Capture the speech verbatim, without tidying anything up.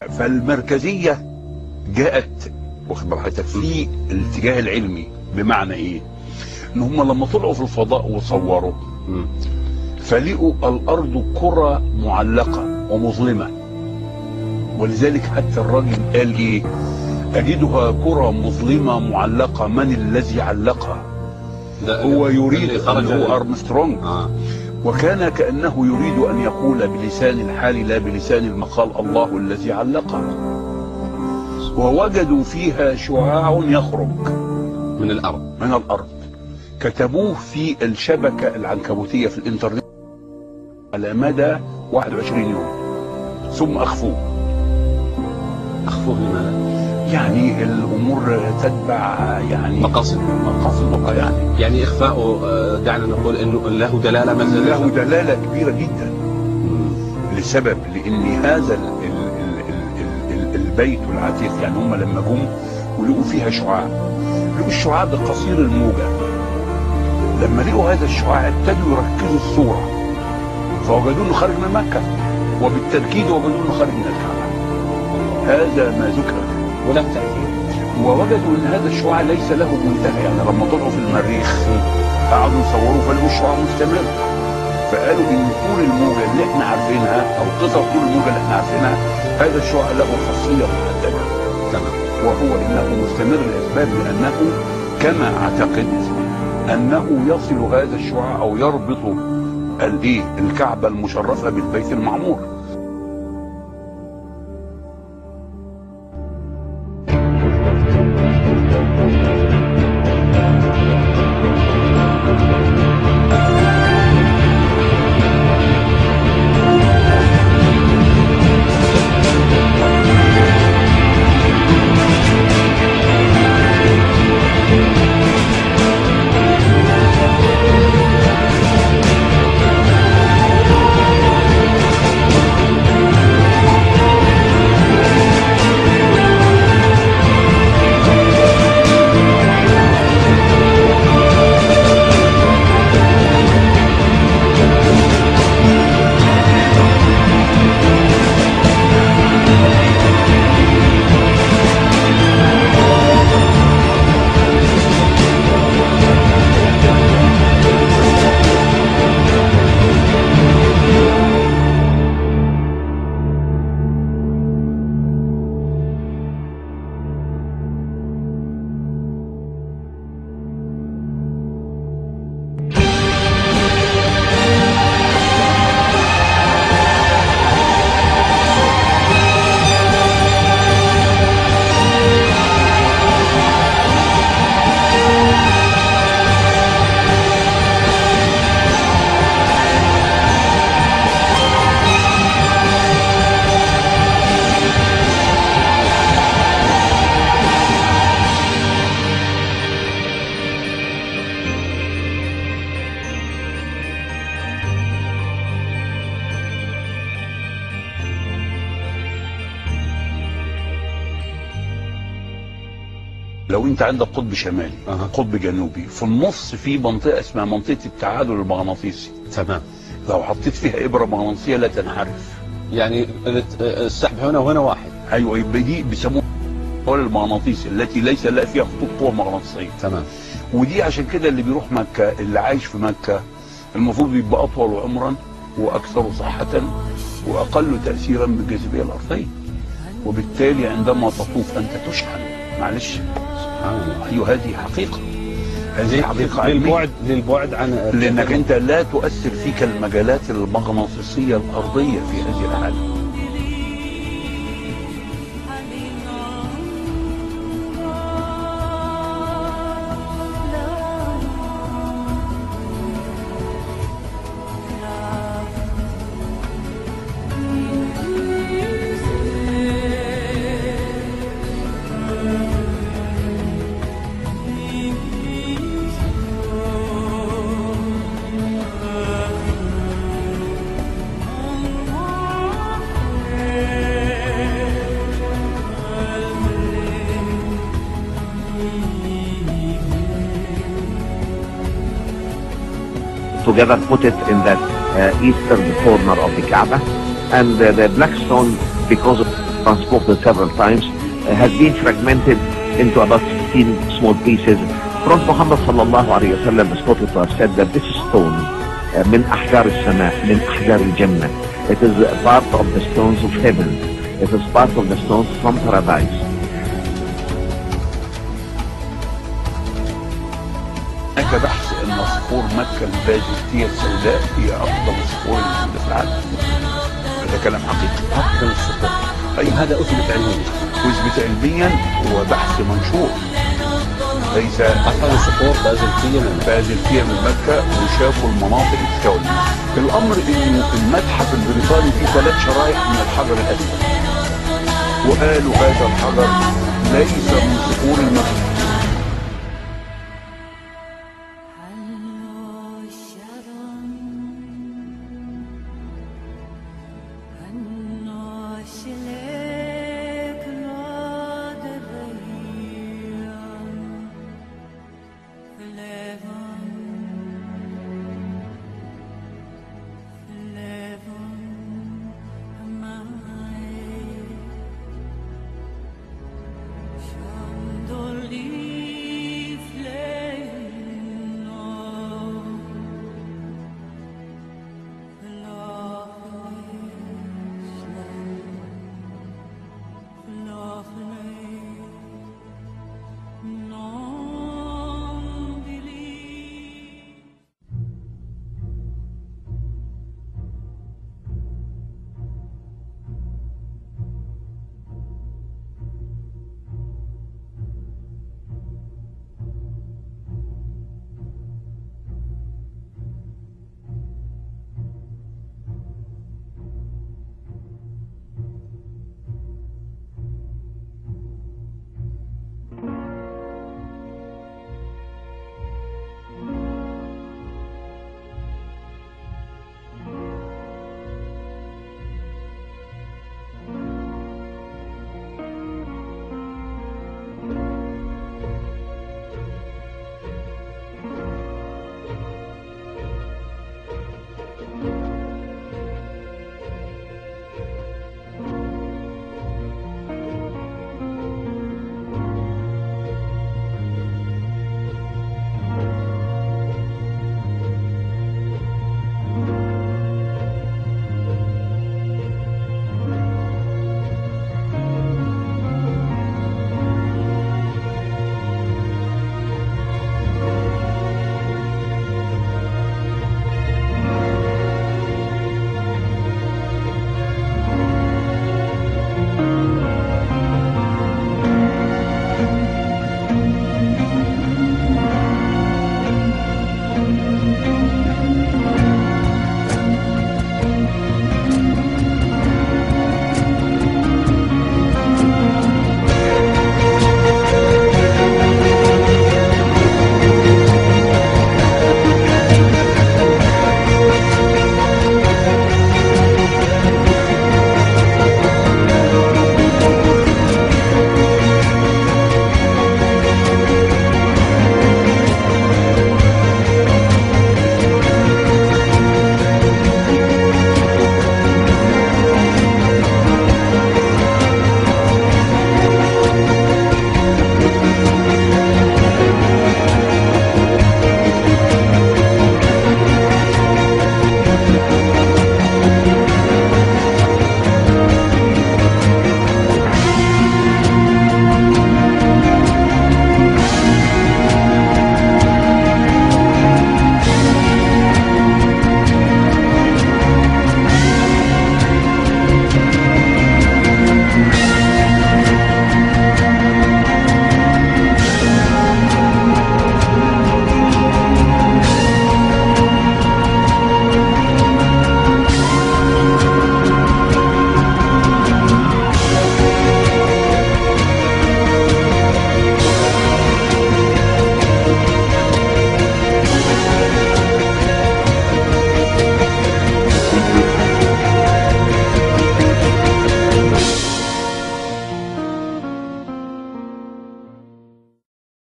فالمركزية جاءت واخد بال حضرتك في الاتجاه العلمي، بمعنى ايه؟ ان هم لما طلعوا في الفضاء وصوروا فلقوا الارض كرة معلقة ومظلمة، ولذلك حتى الراجل قال ايه؟ اجدها كرة مظلمة معلقة، من الذي علقها؟ هو يريد ان هو ارمسترونج. آه. وكان كأنه يريد ان يقول بلسان الحال لا بلسان المقال الله الذي علقها. ووجدوا فيها شعاع يخرج من الارض من الارض كتبوه في الشبكة العنكبوتية في الانترنت على مدى واحد وعشرين يوم، ثم اخفوه. اخفوه لماذا؟ يعني الامور تتبع يعني مقاصد مقاصدها. يعني يعني اخفاؤه دعنا نقول انه له دلاله مثلا، له دلاله كبيره جدا. لسبب لان هذا ال ال ال ال ال البيت العتيق، يعني هم لما جم ولقوا فيها شعاع، لقوا الشعاع ده قصير الموجه. لما لقوا هذا الشعاع ابتدوا يركزوا الصوره، فوجدوا انه خارج من مكه، وبالتاكيد وجدوا انه خارج من الكعبه. هذا ما ذكر وله تأثير. ووجدوا ان هذا الشعاع ليس له منتهى، يعني لما طلعوا في المريخ قعدوا يصوروا فلقوا الشعاع مستمر، فقالوا ان طول الموجه اللي احنا عارفينها او قصر طول الموجه اللي احنا عارفينها هذا الشعاع له خاصيه محدده. تمام. وهو انه مستمر لاسباب لانه كما اعتقد انه يصل هذا الشعاع او يربط الايه الكعبه المشرفه بالبيت المعمور. لو انت عندك قطب شمالي أه. قطب جنوبي، في النص في منطقه اسمها منطقه التعادل المغناطيسي. تمام. لو حطيت فيها ابره مغناطيسيه لا تنحرف. يعني السحب هنا وهنا واحد. ايوه، يبقى دي بيسموها الحول المغناطيسي التي ليس لها فيها خطوط قوه مغناطيسيه. تمام. ودي عشان كده اللي بيروح مكه، اللي عايش في مكه المفروض يبقى اطول عمرا واكثر صحه واقل تاثيرا بالجاذبيه الارضيه، وبالتالي عندما تطوف انت تشحن. معلش سبحان الله. ايوه هذه حقيقه، هذه حقيقه للبعد للبعد عن لانك انت لا تؤثر فيك المجالات المغناطيسيه الارضيه في هذه الحاله. Together put it in that uh, eastern corner of the Kaaba, and uh, the black stone, because of transported several times, uh, has been fragmented into about fifteen small pieces. Prophet Muhammad sallallahu alayhi wa sallam is quoted to have said that this stone uh, من أحجار السماء, من أحجار الجنة. It is a part of the stones of heaven. It is part of the stones from paradise. هناك بحث ان صخور مكة البازلتية السوداء هي اقدم الصخور الموجودة في العالم. هذا كلام حقيقي. أقدم الصخور. أي هذا أثبت علميا. أثبت علميا وبحث منشور. ليس أقدم الصخور بازلتية من بازلتية من مكة وشافوا المناطق التولي. الأمر إنه المتحف البريطاني فيه ثلاث شرايح من الحجر الأسود. وقالوا هذا الحجر ليس من صخور المكة. Chandelier.